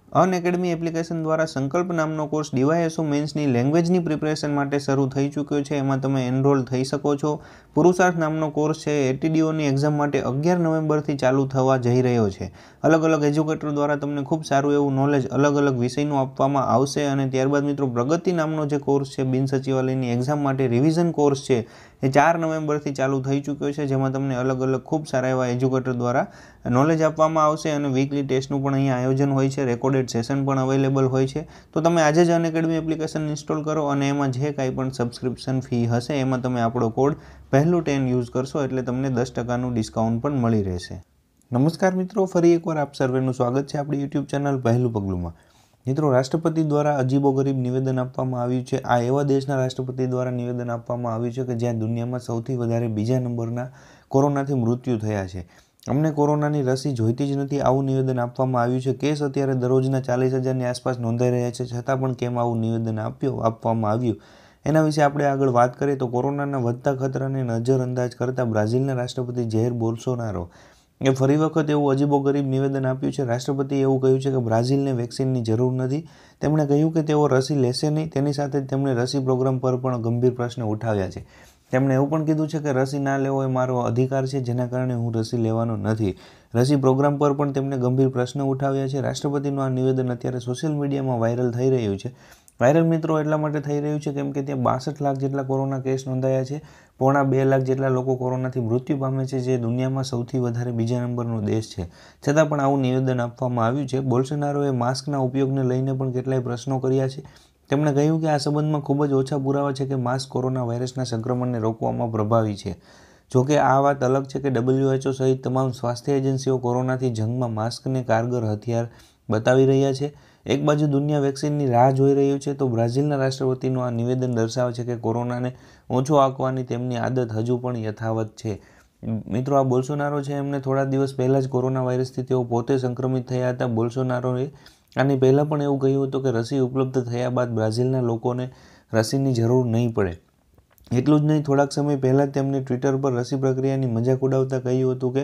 Unacademy application દ્વારા સંકલ્પ નામનો કોર્સ ડીવાયએસઓ મેન્સની લેંગ્વેજની પ્રિપરેશન માટે શરૂ થઈ ચૂક્યો છે। એમાં તમે એનરોલ થઈ શકો છો। પુરુષાર્થ નામનો કોર્સ છે એટીડીઓની એક્ઝામ માટે 11 નવેમ્બરથી ચાલુ થવા જઈ રહ્યો છે। અલગ અલગ એજ્યુકેટર દ્વારા તમને ખૂબ સારું એવું નોલેજ અલગ અલગ વિષયનું આપવામાં આવશે। અને ત્યારબાદ મિત્રો પ્રગતિ નામનો જે કોર્સ છે બિન સચિવાલયની એક્ઝામ માટે રિવિઝન કોર્સ છે એ 4 નવેમ્બરથી ચાલુ થઈ ચૂક્યો છે, જેમાં તમને અલગ અલગ ખૂબ સારા એવા એજ્યુકેટર દ્વારા નોલેજ આપવામાં આવશે અને વીકલી ટેસ્ટનું પણ અહીંયા આયોજન હોય છે, રેકોર્ડેડ સેશન પણ અવેલેબલ હોય છે। તો તમે આજે જ અનએકેડમી એપ્લિકેશન ઇન્સ્ટોલ કરો અને એમાં જે કાંઈ પણ સબસ્ક્રિપ્શન ફી હશે એમાં તમે આપણો કોડ પહેલું 10 યુઝ કરશો એટલે તમને 10% ડિસ્કાઉન્ટ પણ મળી રહેશે। નમસ્કાર મિત્રો, ફરી એકવાર આપ સર્વેનું સ્વાગત છે આપણી યુટ્યુબ ચેનલ પહેલું પગલુંમાં। મિત્રો, રાષ્ટ્રપતિ દ્વારા અજીબોગરીબ નિવેદન આપવામાં આવ્યું છે। આ એવા દેશના રાષ્ટ્રપતિ દ્વારા નિવેદન આપવામાં આવ્યું છે કે જ્યાં દુનિયામાં સૌથી વધારે બીજા નંબરના કોરોનાથી મૃત્યુ થયા છે। અમને કોરોનાની રસી જોઈતી જ નથી, આવું નિવેદન આપવામાં આવ્યું છે। કેસ અત્યારે દરરોજના 40,000ની આસપાસ નોંધાઈ રહ્યા છે, છતાં પણ કેમ આવું નિવેદન આપવામાં આવ્યું એના વિશે આપણે આગળ વાત કરીએ તો કોરોનાના વધતા ખતરાને નજરઅંદાજ કરતા બ્રાઝિલના રાષ્ટ્રપતિ જૈર બોલ્સોનારો એ ફરી વખત એવું અજીબોગરીબ નિવેદન આપ્યું છે। રાષ્ટ્રપતિએ એવું કહ્યું છે કે બ્રાઝિલને વેક્સિનની જરૂર નથી। તેમણે કહ્યું કે તેઓ રસી લેશે નહીં। તેની સાથે જ તેમણે રસી પ્રોગ્રામ પર પણ ગંભીર પ્રશ્ન ઉઠાવ્યા છે। તેમણે એવું પણ કીધું છે કે રસી ના લેવો એ મારો અધિકાર છે, જેના કારણે હું રસી લેવાનો નથી। રસી પ્રોગ્રામ પર પણ તેમણે ગંભીર પ્રશ્ન ઉઠાવ્યા છે। રાષ્ટ્રપતિનું આ નિવેદન અત્યારે સોશિયલ મીડિયામાં વાયરલ થઈ રહ્યું છે। વાયરલ મિત્રો એટલા માટે થઈ રહ્યું છે કેમ કે ત્યાં 62 લાખ જેટલા કોરોના કેસ નોંધાયા છે। 1.25 લાખ જેટલા લોકો કોરોનાથી મૃત્યુ પામે છે, જે દુનિયામાં સૌથી વધારે બીજા નંબરનો દેશ છે। છતાં પણ આવું નિવેદન આપવામાં આવ્યું છે। બોલ્સોનારોએ માસ્કના ઉપયોગને લઈને પણ કેટલાય પ્રશ્નો કર્યા છે। તેમણે કહ્યું કે આ સંબંધમાં ખૂબ જ ઓછા પુરાવા છે કે માસ્ક કોરોના વાયરસના સંક્રમણને રોકવામાં પ્રભાવી છે। જોકે આ વાત અલગ છે કે WHO સહિત તમામ સ્વાસ્થ્ય એજન્સીઓ કોરોનાથી જંગમાં માસ્કને કારગર હથિયાર બતાવી રહ્યા છે। એક બાજુ દુનિયા વેક્સિનની રાહ જોઈ રહ્યું છે તો બ્રાઝિલના રાષ્ટ્રપતિનું આ નિવેદન દર્શાવે છે કે કોરોનાને ઓછો આંકવાની તેમની આદત હજુ પણ યથાવત છે। મિત્રો, આ બોલ્સોનારો છે એમને થોડા દિવસ પહેલાં જ કોરોના વાયરસથી તેઓ પોતે સંક્રમિત થયા હતા। બોલ્સોનારોએ આની પહેલાં પણ એવું કહ્યું હતું કે રસી ઉપલબ્ધ થયા બાદ બ્રાઝિલના લોકોને રસીની જરૂર નહીં પડે। એટલું જ નહીં, થોડાક સમય પહેલાં જ તેમણે ટ્વિટર પર રસી પ્રક્રિયાની મજાક ઉડાવતા કહ્યું હતું કે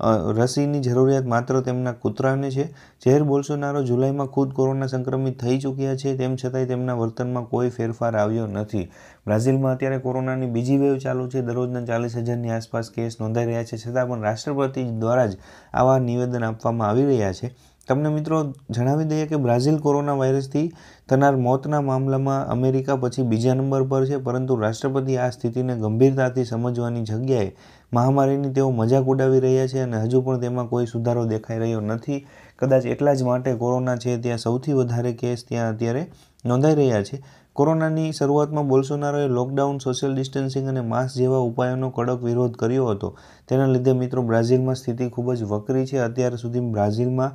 રસીની જરૂરિયાત માત્ર તેમના કૂતરાને છે। જૈર બોલ્સોનારો જુલાઈમાં ખુદ કોરોના સંક્રમિત થઈ ચૂક્યા છે, તેમ છતાંય તેમના વર્તનમાં કોઈ ફેરફાર આવ્યો નથી। બ્રાઝિલમાં અત્યારે કોરોનાની બીજી વેવ ચાલુ છે। દરરોજના 40,000ની આસપાસ કેસ નોંધાઈ રહ્યા છે, છતાં પણ રાષ્ટ્રપતિ દ્વારા જ આવા નિવેદન આપવામાં આવી રહ્યા છે। તમને મિત્રો જણાવી દઈએ કે બ્રાઝિલ કોરોના વાયરસથી થનાર મોતના મામલામાં અમેરિકા પછી બીજા નંબર પર છે, પરંતુ રાષ્ટ્રપતિ આ સ્થિતિને ગંભીરતાથી સમજવાની જગ્યાએ મહામારીની તેઓ મજાક ઉડાવી રહ્યા છે અને હજુ પણ તેમાં કોઈ સુધારો દેખાઈ રહ્યો નથી। કદાચ એટલા જ માટે કોરોના છે ત્યાં સૌથી વધારે કેસ ત્યાં અત્યારે નોંધાઈ રહ્યા છે। કોરોનાની શરૂઆતમાં બોલ્સોનારોએ લોકડાઉન, સોશિયલ ડિસ્ટન્સિંગ અને માસ્ક જેવા ઉપાયોનો કડક વિરોધ કર્યો હતો। તેના લીધે મિત્રો બ્રાઝિલમાં સ્થિતિ ખૂબ જ વકરી છે। અત્યાર સુધી બ્રાઝિલમાં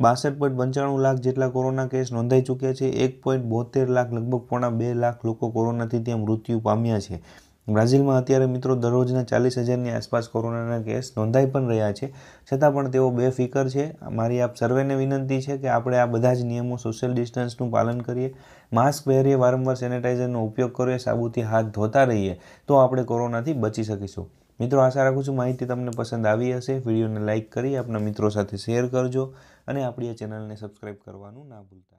62.95 લાખ જેટલા કોરોના કેસ નોંધાઈ ચૂક્યા છે। 1.72 લાખ, લગભગ 1.25 લાખ લોકો કોરોનાથી ત્યાં મૃત્યુ પામ્યા છે। બ્રાઝિલમાં અત્યારે મિત્રો દરરોજના 40,000ની આસપાસ કોરોનાના કેસ નોંધાઈ પણ રહ્યા છે, છતાં પણ તેઓ બેફિકર છે। મારી આપ સર્વેને વિનંતી છે કે આપણે આ બધા જ નિયમો, સોશિયલ ડિસ્ટન્સનું પાલન કરીએ, માસ્ક પહેરીએ, વારંવાર સેનેટાઇઝરનો ઉપયોગ કરીએ, સાબુથી હાથ ધોતા રહીએ, તો આપણે કોરોનાથી બચી શકીશું। મિત્રો, આશા રાખું છું માહિતી તમને પસંદ આવી હશે। વિડીયોને લાઇક કરી આપના મિત્રો સાથે શેર કરજો અને આપણી આ ચેનલને સબસ્ક્રાઈબ કરવાનું ના ભૂલતા।